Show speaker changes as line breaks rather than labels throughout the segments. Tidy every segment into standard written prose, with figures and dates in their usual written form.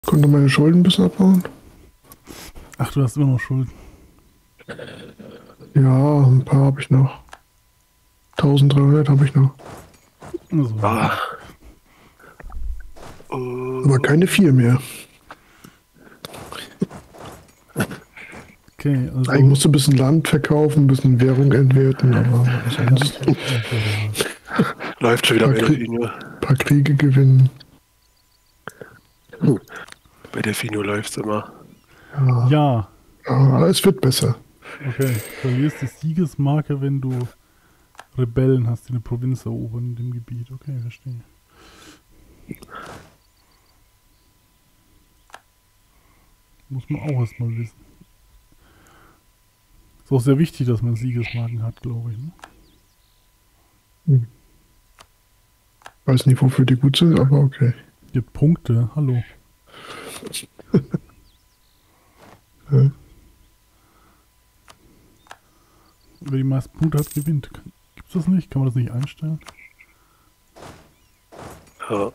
Konnte meine Schulden ein bisschen abbauen?
Ach, du hast immer noch Schulden.
Ja, ein paar habe ich noch. 1300 habe ich noch.
Also,
Ah,
Aber keine 4 mehr.
okay,
Eigentlich
also.
musst du ein bisschen Land verkaufen, ein bisschen Währung entwerten, aber sonst ein
Ja.
läuft schon wieder
paar,
bei Delfino.
paar Kriege gewinnen.
Bei Delfino läuft's immer.
Ja,
Ja,
aber es wird besser.
okay. Verlierst die Siegesmarke, wenn du Rebellen hast, die eine Provinz erobern in dem Gebiet. Okay, verstehe. Muss man auch erstmal wissen. Ist auch sehr wichtig, dass man Siegesmarken hat, glaube ich. Ne?
Hm. Weiß nicht, wofür die gut sind, aber okay.
Gibt Punkte, hallo.
Ja.
Wer die meisten Punkte hat, gewinnt. Gibt's das nicht? Kann man das nicht einstellen?
Ja.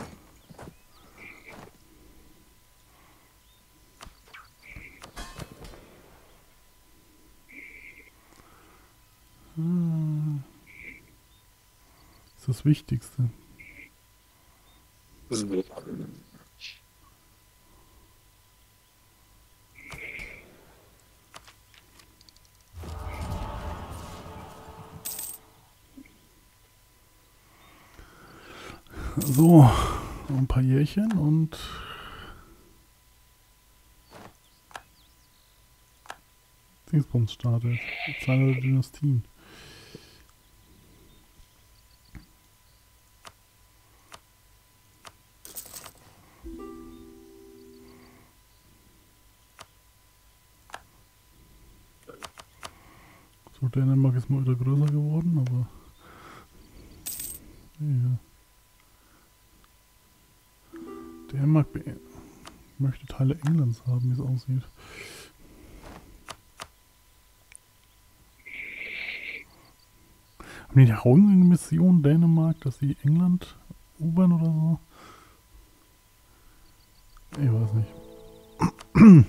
Hm. Das ist das Wichtigste.
So.
So, noch ein paar Jährchen und Dingsbums startet. Zahl der Dynastien. So, Dänemark ist mal wieder größer geworden, aber ja. Dänemark möchte Teile Englands haben, wie es aussieht. Haben die auch irgendeine Mission Dänemark, dass sie England erobern oder so? Ich weiß nicht.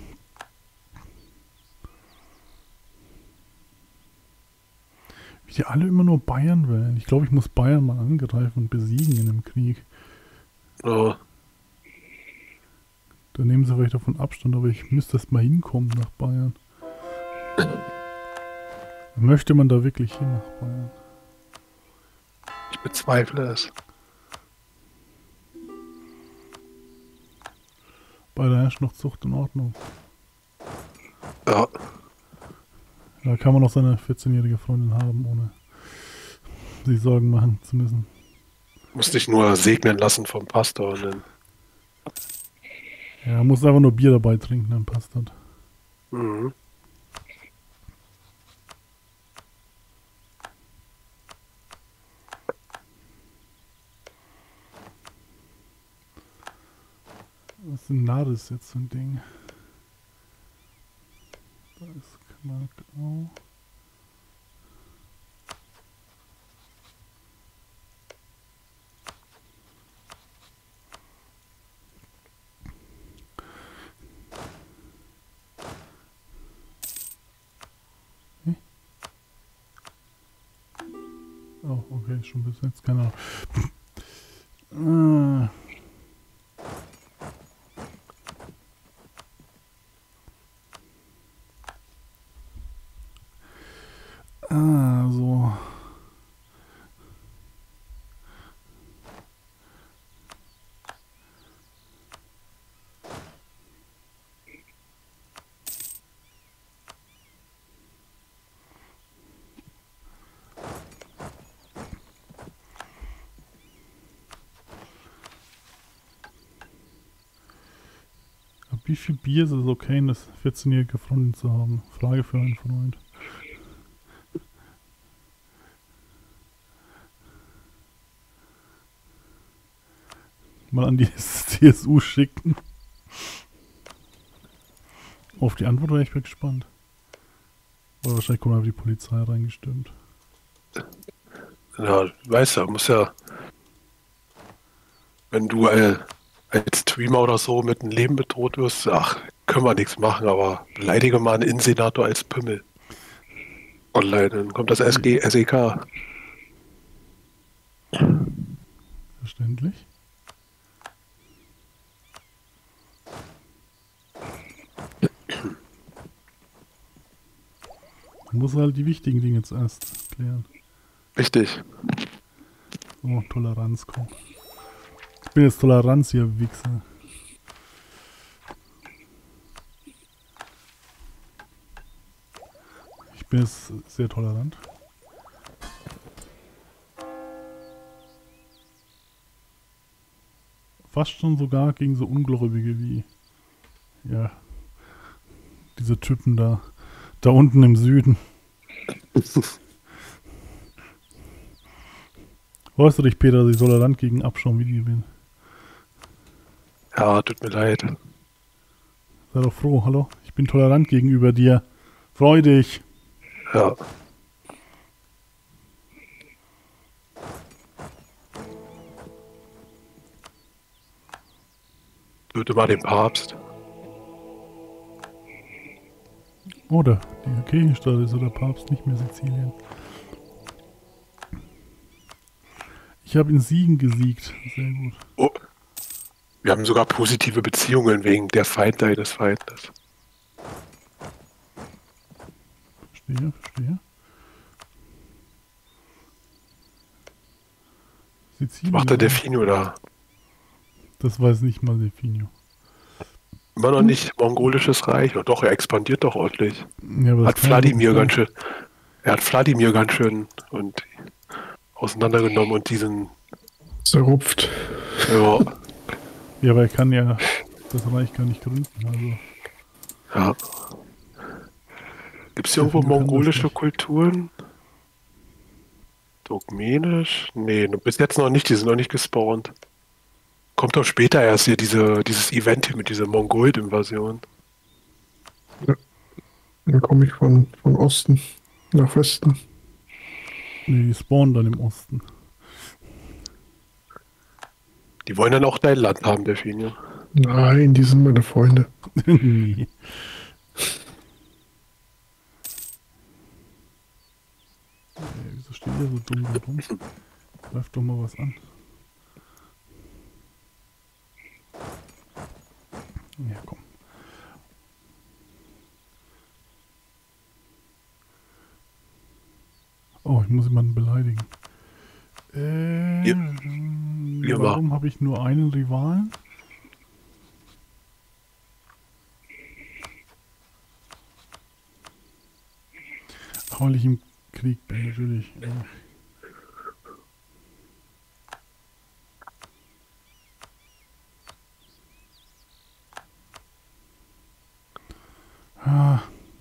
Wie die alle immer nur Bayern wählen. Ich glaube, ich muss Bayern mal angreifen und besiegen in einem Krieg.
Oh,
Da nehmen sie vielleicht davon Abstand, aber ich müsste erst mal hinkommen nach Bayern. Möchte man da wirklich hin nach Bayern?
ich bezweifle es.
Bei der herrscht noch Zucht in Ordnung.
Ja,
Da kann man auch seine 14-jährige Freundin haben, ohne sich Sorgen machen zu müssen.
musst dich nur segnen lassen vom Pastor und dann.
Ja, muss einfach nur Bier dabei trinken, dann passt das.
Mhm.
Was ist denn Naris jetzt so ein Ding? Da ist Knackau. Oh, okay, schon besetzt, keine Ahnung. So. Ab wie viel Bier ist es okay, eine 14-jährige Freundin zu haben? Frage für einen Freund. Mal an die CSU schicken. Auf die Antwort wäre ich gespannt. Oder wahrscheinlich kommt einfach die Polizei reingestürmt.
Ja, weißt du, muss ja, wenn du als Streamer oder so mit einem Leben bedroht wirst, ach, können wir nichts machen, aber beleidige mal einen Innensenator als Pimmel. Online, dann kommt das SEK.
Verständlich. Man muss halt die wichtigen Dinge zuerst klären.
Richtig.
So, Toleranz, komm. Ich bin jetzt Toleranz hier, Wichser. Ich bin jetzt sehr tolerant. Fast schon sogar gegen so Ungläubige wie, ja, diese Typen da unten im Süden. Freust du dich, Peter, dass ich tolerant gegen Abschaum wie die bin?
Ja, tut mir leid.
Sei doch froh, hallo? Ich bin tolerant gegenüber dir. Freu dich.
Ja. Töte mal den Papst.
Oder die Kirchenstadt ist oder Papst, nicht mehr Sizilien. Ich habe in Siegen gesiegt. Sehr gut.
Oh. Wir haben sogar positive Beziehungen wegen der Feindheit des Feindes.
Verstehe, verstehe. Sizilien.
Macht der Delfino da?
Das weiß nicht mal Delfinio.
Immer noch nicht mongolisches Reich. Oh, doch, er expandiert doch ordentlich.
Ja, aber das
Hat
kann
Wladimir
nicht
ganz
sein.
schön. Er hat Wladimir ganz schön und auseinandergenommen und diesen.
Zerrupft.
Ja,
Ja, aber er kann ja das Reich gar nicht gründen. Also
ja. Gibt es hier irgendwo
Delfino kann das
mongolische
nicht.
Kulturen? Turkmenisch? Nee, bis jetzt noch nicht. Die sind noch nicht gespawnt. Kommt doch später erst hier dieses Event hier mit dieser Mongold-Invasion.
Dann komme ich von Osten nach Westen.
Nee, die spawnen dann im Osten.
Die wollen dann auch dein Land haben, Delfino.
Nein, die sind meine Freunde.
Nee. Wieso steht ihr so dumm da rum? Greif doch mal was an. Ja, komm. Oh, ich muss jemanden beleidigen.
Wie
Warum habe ich nur einen Rivalen? Weil ich im Krieg bin, natürlich. Ah.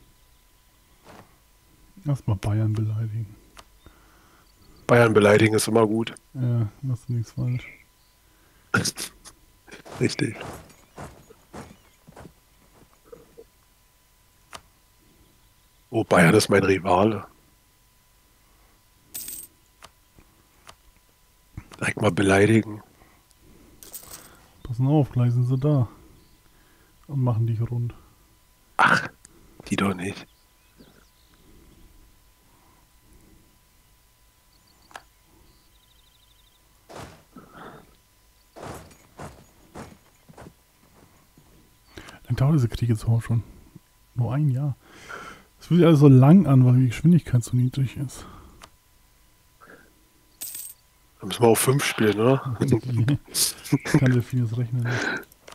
Erstmal Bayern beleidigen.
Bayern beleidigen ist immer gut.
Ja, machst du nichts falsch.
Richtig. Oh, Bayern ist mein Rivale. Direkt mal beleidigen.
Passen auf, gleich sind sie da. Und machen dich rund.
Ach, die doch nicht.
Dann dauert dieser Krieg jetzt auch schon nur ein Jahr. Es fühlt sich alles so lang an, weil die Geschwindigkeit so niedrig ist.
Da müssen wir auf 5 spielen, oder?
Kann der vieles rechnen. Nicht.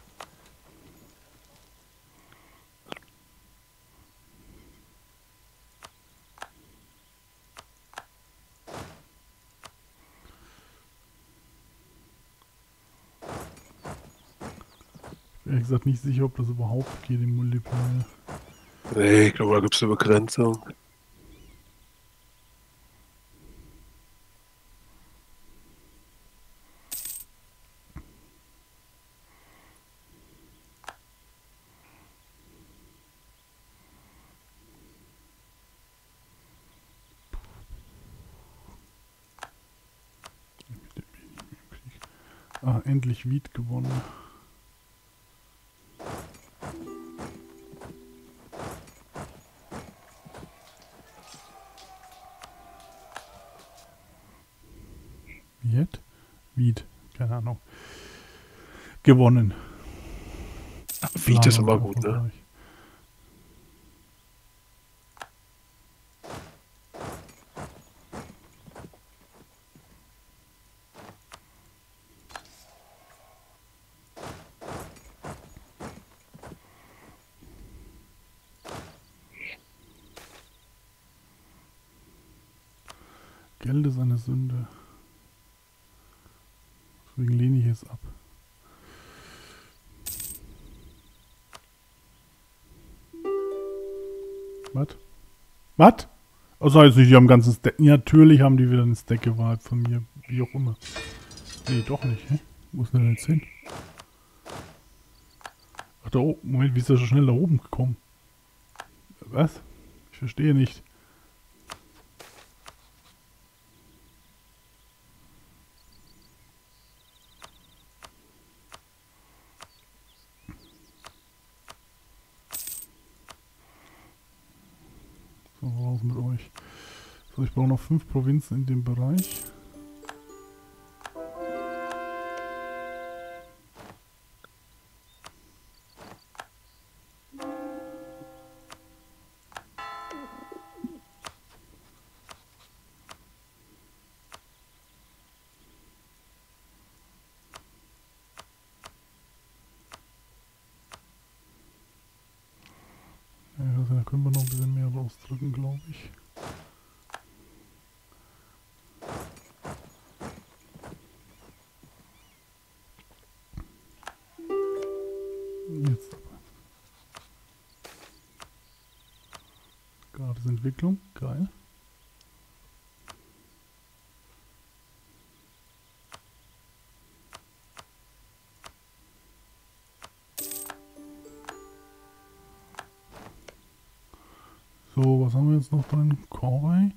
Ich bin ehrlich gesagt nicht sicher, ob das überhaupt geht im Multiplayer.
Nee, ich glaube, da gibt es eine Begrenzung.
Ah, endlich Wied gewonnen. Wied, keine Ahnung. Gewonnen.
Wied ist immer
Plan
gut, ne?
erfolgreich. Geld ist eine Sünde. Deswegen lehne ich es ab. Was? Was? Also heißt nicht, die haben ein ganzes Stack. Ja, natürlich haben die wieder ein Stack gewagt von mir. Wie auch immer. Nee, doch nicht, hä? Wo ist denn jetzt hin? Ach, da oben. Moment, wie ist der so schnell da oben gekommen? Was? Ich verstehe nicht. So, raus mit euch. So, ich brauche noch 5 Provinzen in dem Bereich. Ja, also da können wir noch ein bisschen mehr rausdrücken, glaube ich. Jetzt aber. Gratis Entwicklung, geil. So, was haben wir jetzt noch drin? Corvey.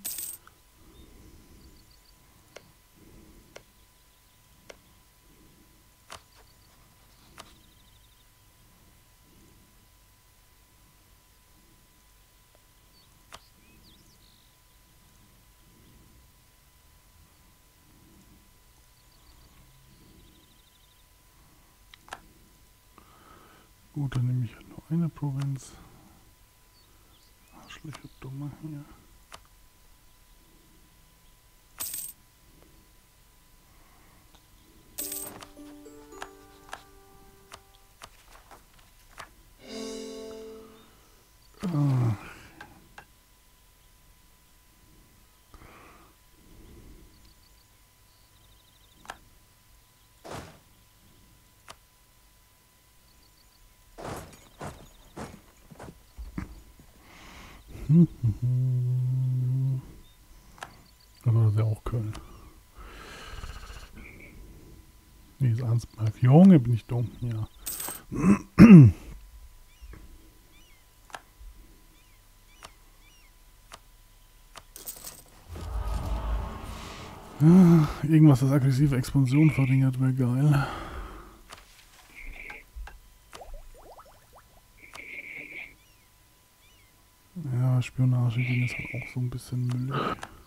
Gut, dann nehme ich halt nur eine Provinz. Arschlöcher Dummer hier. Ah. Aber das ist ja auch Köln. Nee, ist Arnsberg. Junge, bin ich dumm. Ja. Irgendwas, das aggressive Expansion verringert, wäre geil. Ja, Spionage-Ding ist halt auch so ein bisschen müllig.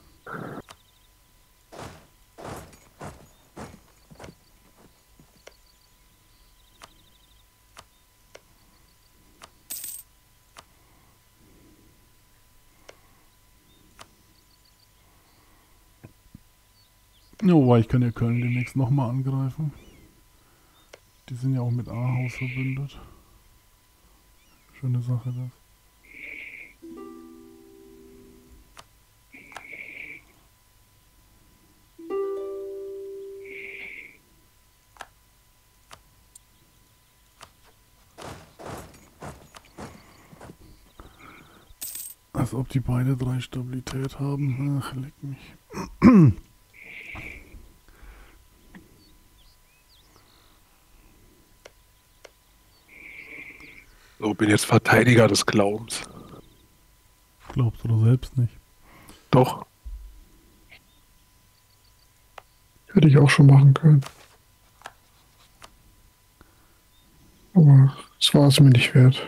Jo, weil ich kann ja Köln demnächst nochmal angreifen. Die sind ja auch mit Ahaus verbündet. Schöne Sache das. Als ob die beide 3 Stabilität haben. Ach, leck mich.
So, bin jetzt Verteidiger des Glaubens.
Glaubst du doch selbst nicht.
Doch.
Hätte ich auch schon machen können. Aber es war es mir nicht wert.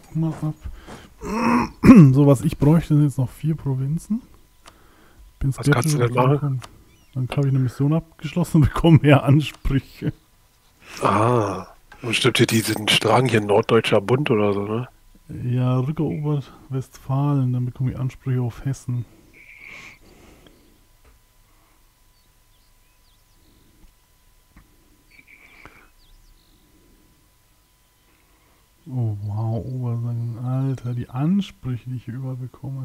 mal ab. So, was ich bräuchte, sind jetzt noch 4 Provinzen. Bin
Was kannst du denn machen?
Dann habe ich eine Mission abgeschlossen und bekomme mehr Ansprüche.
Ah, und stimmt hier diesen Strang hier Norddeutscher Bund oder so, ne?
Ja, Rückerobert Westfalen, dann bekomme ich Ansprüche auf Hessen. Oh wow, Obersangen, Alter, die Ansprüche, die ich hier überall bekomme.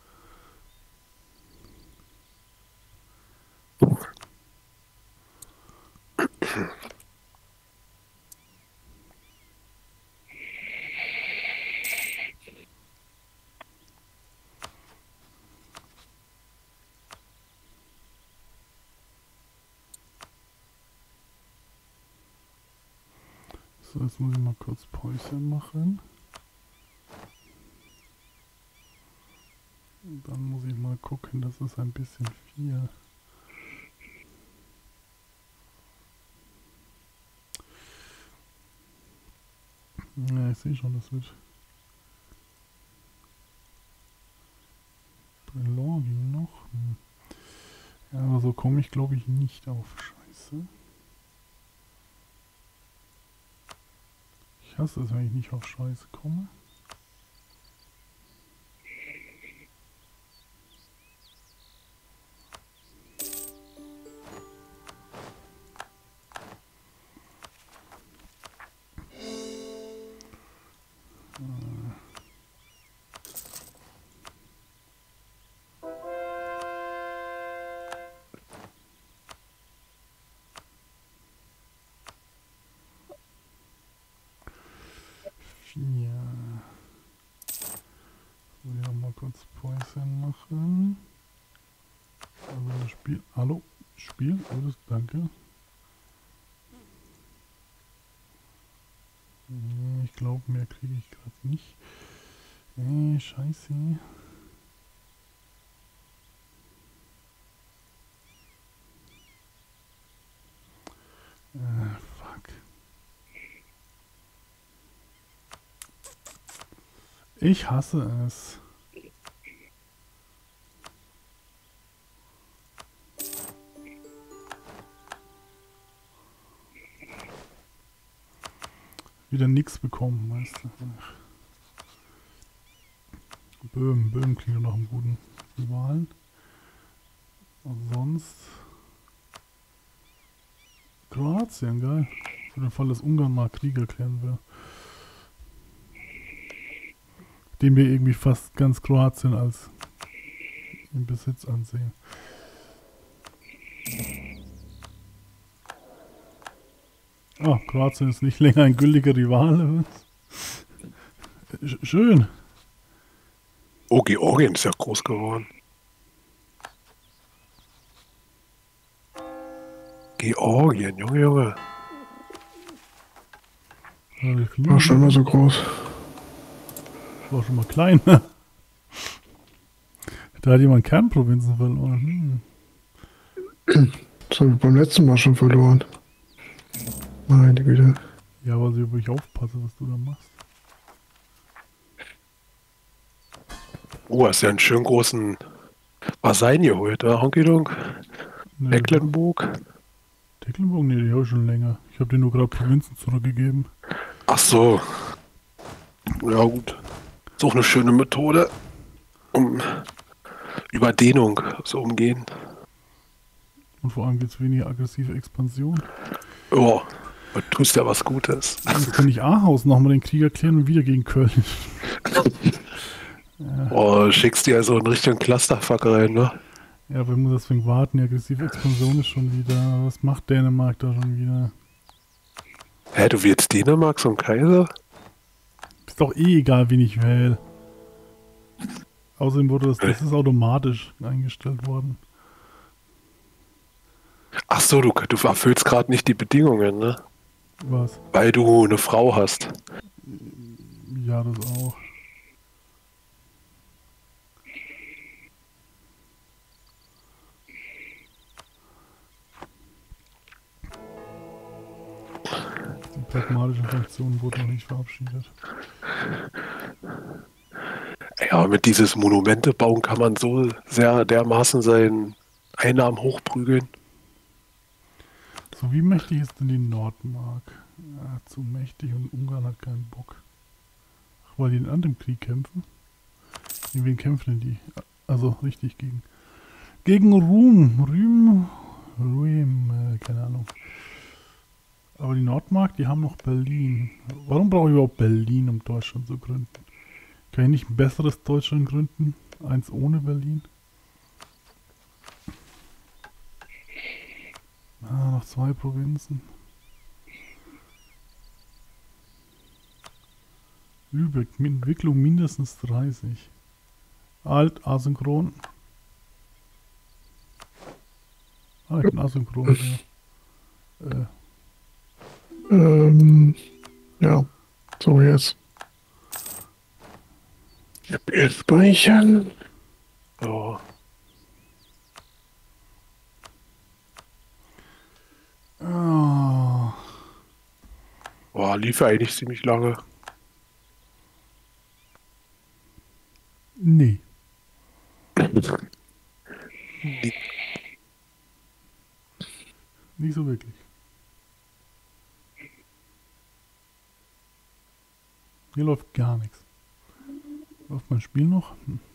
So, jetzt muss ich mal kurz Päuschen machen. Und dann muss ich mal gucken, das ist ein bisschen viel. Ja, ich sehe schon, das wird Belonging noch. Ja, aber so komme ich, glaube ich, nicht auf Scheiße. Ich hasse es, wenn ich nicht auf Scheiße komme. Ja. So, ja, mal kurz Päuschen machen. Also das Spiel. Hallo? Spiel? Gutes, danke. Nee, ich glaube, mehr kriege ich gerade nicht. Scheiße. Fuck. Ich hasse es. Wieder nichts bekommen, weißt du. Böhmen klingt nach einem guten Rivalen. Und sonst Kroatien, geil. Für den Fall, dass Ungarn mal Krieg erklären will. Den wir irgendwie fast ganz Kroatien als in Besitz ansehen. Ah, Kroatien ist nicht länger ein gültiger Rivale. Schön.
Oh, Georgien ist ja groß geworden. Georgien, Junge, Junge.
War schon immer so groß.
War schon mal klein. Da hat jemand Kernprovinzen verloren.
Das haben wir beim letzten Mal schon verloren. Meine Güte.
Ja, aber so, wo ich aufpasse, was du da machst.
Oh, hast ja einen schönen großen Vasallen geholt, oder? Honky-Donk?
Nee,
Mecklenburg?
Tecklenburg? Nee, die habe ich schon länger. Ich habe dir nur gerade Provinzen zurückgegeben.
Ach so. Ja, gut. Ist auch eine schöne Methode, um Überdehnung zu umgehen.
Und vor allem gibt es weniger aggressive Expansion.
Oh, du tust ja was Gutes.
Jetzt kann ich Ahaus nochmal den Krieg erklären und wieder gegen Köln. Ja.
Oh, schickst dir also in Richtung Clusterfuck rein, ne?
Ja, aber ich muss deswegen warten. Die aggressive Expansion ist schon wieder. Was macht Dänemark da schon wieder?
Hä, du willst Dänemark zum Kaiser?
Ist doch eh egal, wen ich wähle. Außerdem wurde das ist automatisch eingestellt worden.
Ach so, du erfüllst gerade nicht die Bedingungen, ne?
Was?
Weil du eine Frau hast.
Ja, das auch. Die pragmatischen Sanktionen wurden noch nicht verabschiedet.
Ja, mit dieses Monumente bauen kann man so sehr dermaßen seinen Einnahmen hochprügeln.
So, wie mächtig ist denn die Nordmark? Ja, zu mächtig und Ungarn hat keinen Bock. Ach, weil die in einem anderen Krieg kämpfen? Gegen wen kämpfen denn die? Also richtig gegen. Gegen Rühm, keine Ahnung. Aber die Nordmark, die haben noch Berlin. Warum brauche ich überhaupt Berlin, um Deutschland zu gründen? Kann ich nicht ein besseres Deutschland gründen? Eins ohne Berlin? Ah, noch 2 Provinzen. Lübeck, Entwicklung mindestens 30. Alt, asynchron. Ah, ich bin asynchron, ja.
Ja. So, jetzt. Jetzt speichern.
So.
Ah,
Boah, lief ja eigentlich ziemlich lange.
nee. Nicht so wirklich. Hier läuft gar nichts. Läuft mein Spiel noch? Hm.